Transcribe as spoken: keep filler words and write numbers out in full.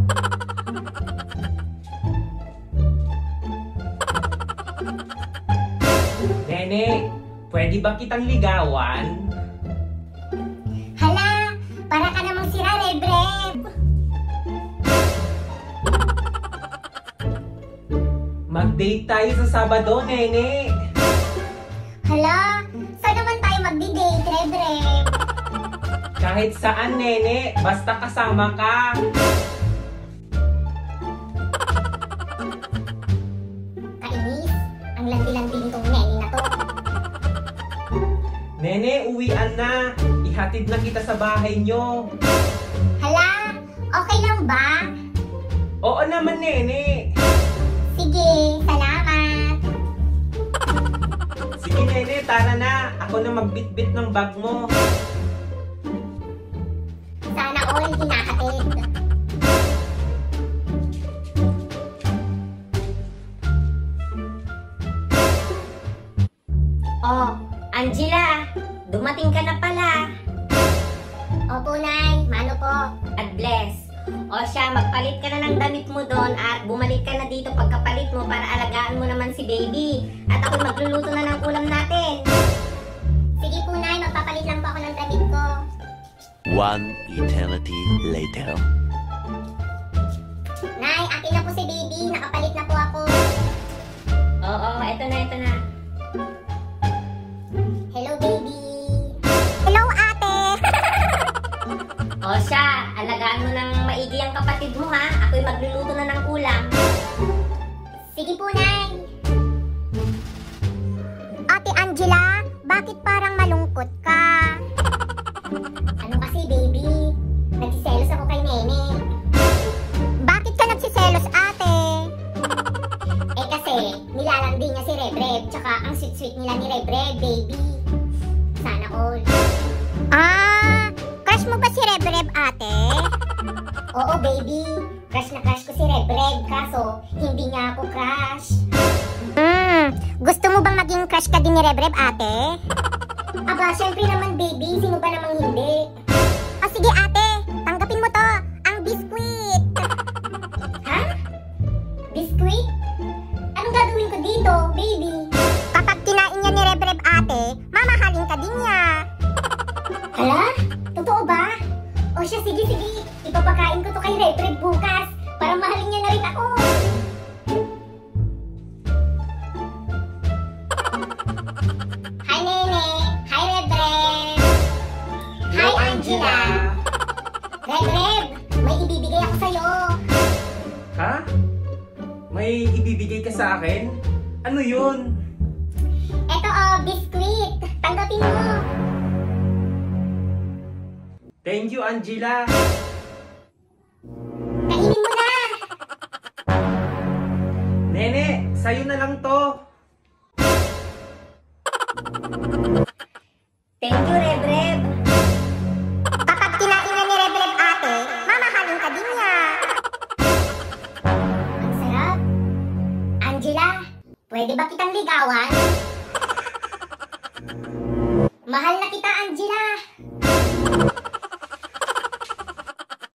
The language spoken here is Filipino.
Nene, pwede ba kitang ligawan? Hala, para ka namang sira, Rebreb. Mag-date tayo sa Sabado, Nene. Hala, saan naman tayo magdi-date, Rebreb? Kahit saan, Nene, basta kasama ka. Kainis, ang landi-landi nitong nene na to. Nene, uwian na. Ihatid na kita sa bahay nyo. Hala, okay lang ba? Oo naman, Nene. Sige, salamat. Sige, Nene, tara na. Ako na magbitbit ng bag mo. Sana all hinahatid. Oh, Angela, dumating ka na pala. Opo, Nay. Mano po? At bless. O siya, magpalit ka na ng damit mo doon at bumalik ka na dito pagkapalit mo para alagaan mo naman si baby. At ako magluluto na ng ulam natin. Sige po, Nay. Magpapalit lang po ako ng damit ko. One eternity later. Nay, akin na po si baby. Nakapalit na po ako. Oo, eto na, eto na. Hello, baby. Hello, ate. O siya, alagaan mo ng maigi ang kapatid mo ha. Ako'y magluluto na ng ulam. Sige po, Nay. Ate Angela, bakit parang malungkot ka? Ano kasi, baby? Nagsiselos ako kay Nene. Bakit ka nagsiselos, ate? Eh kasi, nilalandi niya si Rebreb, tsaka ang sweet-sweet nila ni Rebreb, baby. Sana all. Ah, crush mo ba si Rebreb, ate? Oo, baby. Crush na crush ko si Rebreb, kaso hindi niya ako crush. Hmm, gusto mo bang maging crush ka din ni Rebreb, ate? Aba, syempre naman, baby. Sino ba namang hindi? O sige, ate. Tanggapin mo to. Ang biskwit. Ha? Biskwit? Anong gagawin ko dito, baby? Kapag kinain niya ni Rebreb, ate, mamahalin ka din niya. Hala? Totoo ba? O siya, sige, sige. Ipapakain ko to kay Rebreb bukas para mahalin niya na rin ako. Hi, Nene. Hi, Rebreb. Hi, Angela. Rebreb, may ibibigay ako sa'yo. Ha? May ibibigay ka sa akin? Ano yun? Eto, oh, biskwit. Tanggapin mo. Thank you, Angela. Kainin mo na. Nene, sa'yo na lang to. Thank you, Rebreb. Kapag kinain na ni Rebreb, ate, mamahalin ka din niya. Ang sarap. Angela, pwede ba kitang ligawan? Mahal na kita, Angela.